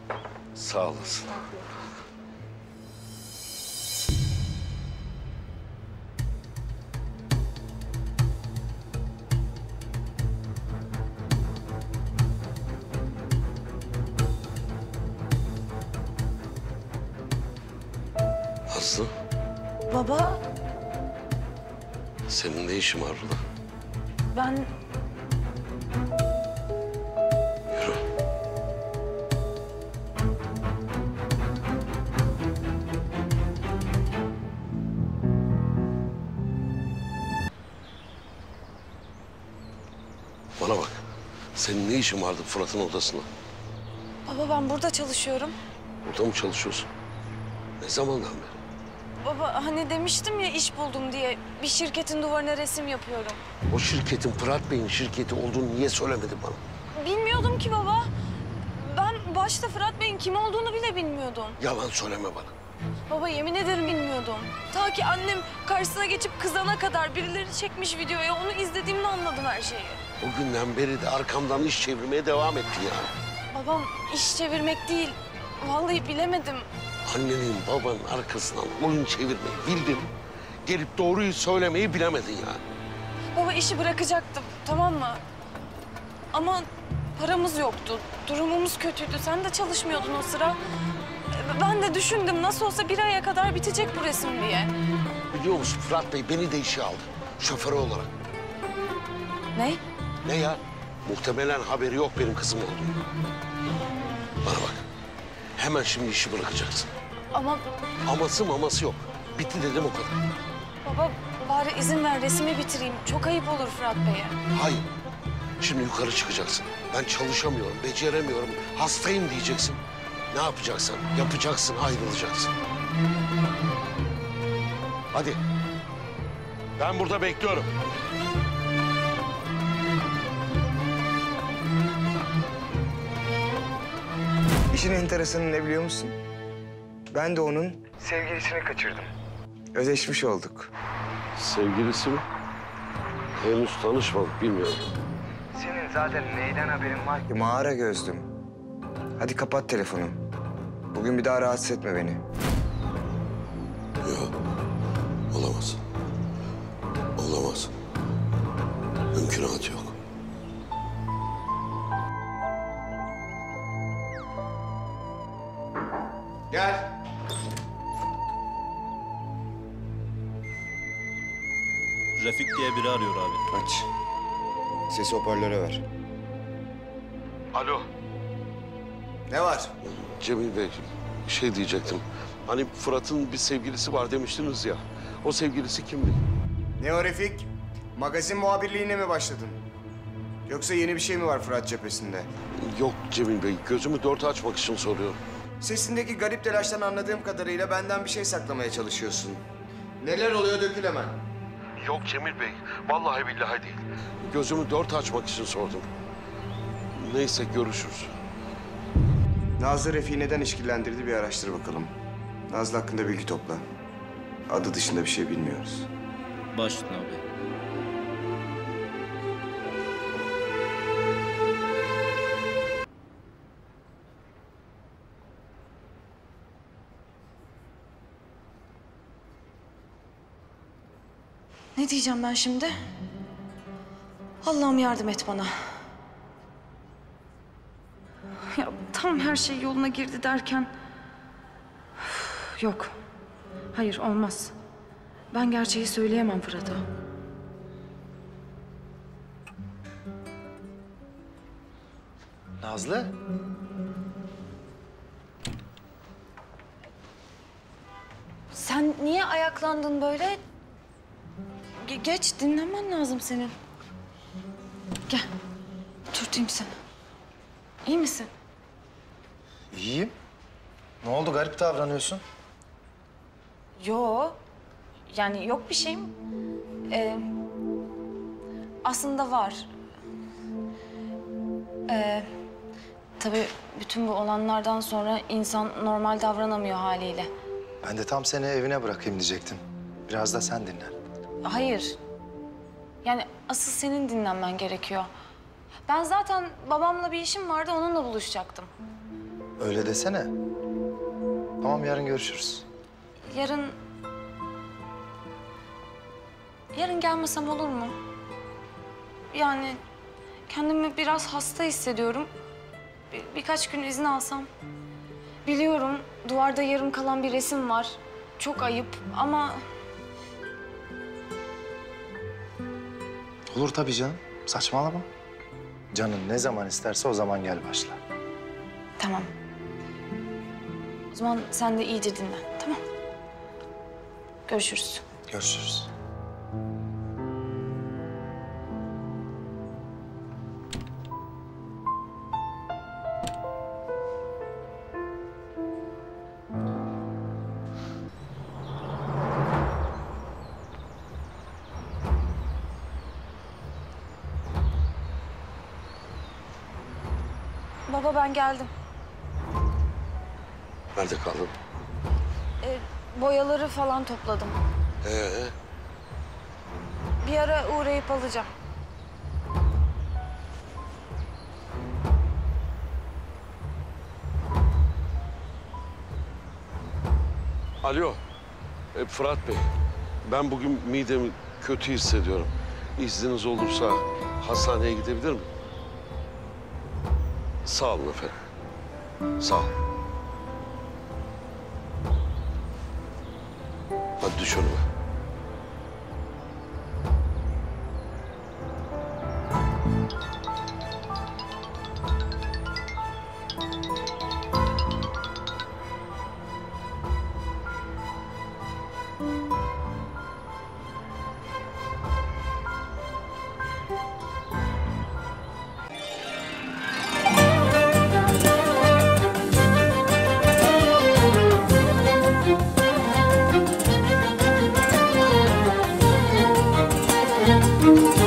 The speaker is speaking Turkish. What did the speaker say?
Sağ olasın. Aslı, Baba, senin ne işin var burada? ben... Yürü. Bana bak, senin ne işin vardı Fırat'ın odasında? Baba ben burada çalışıyorum. Burada mı çalışıyorsun? Ne zamandan beri? Baba hani demiştim ya iş buldum diye. Bir şirketin duvarına resim yapıyorum. O şirketin Fırat Bey'in şirketi olduğunu niye söylemedin bana? Bilmiyordum ki baba. Ben başta Fırat Bey'in kim olduğunu bile bilmiyordum. Yalan söyleme bana. Baba yemin ederim bilmiyordum. Ta ki annem karşısına geçip kızana kadar birileri çekmiş videoyu. Onu izlediğimde anladım her şeyi. O günden beri de arkamdan iş çevirmeye devam ettin yani. Babam iş çevirmek değil. Vallahi bilemedim. Annenin babanın arkasından oyun çevirmeyi bildin. Gelip doğruyu söylemeyi bilemedin yani. Baba işi bırakacaktım, tamam mı? Ama paramız yoktu, durumumuz kötüydü. Sen de çalışmıyordun o sıra. Ben de düşündüm nasıl olsa bir aya kadar bitecek bu resim diye. Biliyor musun Fırat Bey beni de işe aldı. Şoförü olarak. Ne? Ne ya? Muhtemelen haberi yok benim kızım olduğunu. Bana bak. Hemen şimdi işi bırakacaksın. Ama Aması maması yok. Bitti dedim o kadar. baba bari izin ver resmi bitireyim. Çok ayıp olur Fırat Bey'e. Hayır. Şimdi yukarı çıkacaksın. Ben çalışamıyorum, beceremiyorum, hastayım diyeceksin. Ne yapacaksan yapacaksın, ayrılacaksın. Hadi. Ben burada bekliyorum. İşin enteresanı ne biliyor musun? Ben de onun sevgilisini kaçırdım. Ödeşmiş olduk. Sevgilisi mi? Henüz tanışmadık, bilmiyorum. Senin zaten neyden haberin var ki? Mağara gözlüm. Hadi kapat telefonu. Bugün bir daha rahatsız etme beni. Yok, olamaz. Olamaz. Mümkünatı yok. Gel. Refik diye biri arıyor abi. Aç. Sesi hoparlöre ver. Alo. Ne var? Cemil Bey, bir şey diyecektim. Hani Fırat'ın bir sevgilisi var demiştiniz ya. O sevgilisi kimdi? Ne o Refik? Magazin muhabirliğine mi başladın? Yoksa yeni bir şey mi var Fırat cephesinde? Yok Cemil Bey, gözümü dört açmak için soruyorum. Sesindeki garip telaştan anladığım kadarıyla benden bir şey saklamaya çalışıyorsun. Neler oluyor dökül hemen. Yok Cemil Bey, vallahi billahi değil. Gözümü dört açmak için sordum. Neyse, görüşürüz. Nazlı Refik'i neden işkillendirdi bir araştır bakalım. Nazlı hakkında bilgi topla. Adı dışında bir şey bilmiyoruz. Baş üstüne abi. Ne diyeceğim ben şimdi? Allah'ım yardım et bana. Ya tam her şey yoluna girdi derken... Üf, yok. Hayır olmaz. Ben gerçeği söyleyemem Fırat'a. Nazlı? Sen niye ayaklandın böyle? Geç, dinlenmen lazım senin. Gel, oturtayım seni. İyi misin? İyiyim. Ne oldu? Garip davranıyorsun. Yo, yani yok bir şeyim. Aslında var. Tabii bütün bu olanlardan sonra insan normal davranamıyor haliyle. Ben de tam seni evine bırakayım diyecektim. Biraz da sen dinlen. Hayır. Yani asıl senin dinlenmen gerekiyor. Ben zaten babamla bir işim vardı, onunla buluşacaktım. Öyle desene. Tamam, yarın görüşürüz. Yarın... Yarın gelmesem olur mu? Yani kendimi biraz hasta hissediyorum. Birkaç gün izin alsam. Biliyorum duvarda yarım kalan bir resim var. Çok ayıp ama... Olur tabii canım. Saçmalama. Canın ne zaman isterse o zaman gel başla. Tamam. O zaman sen de iyice dinlen, tamam? Görüşürüz. Görüşürüz. Baba ben geldim. Nerede kaldın? Boyaları falan topladım. Ee, Bir ara uğrayıp alacağım. alo. Fırat Bey. Ben bugün midemi kötü hissediyorum. İzniniz olursa hastaneye gidebilir miyim? Sağ olun efendim. Sağ ol. Hadi düş önüme. Müzik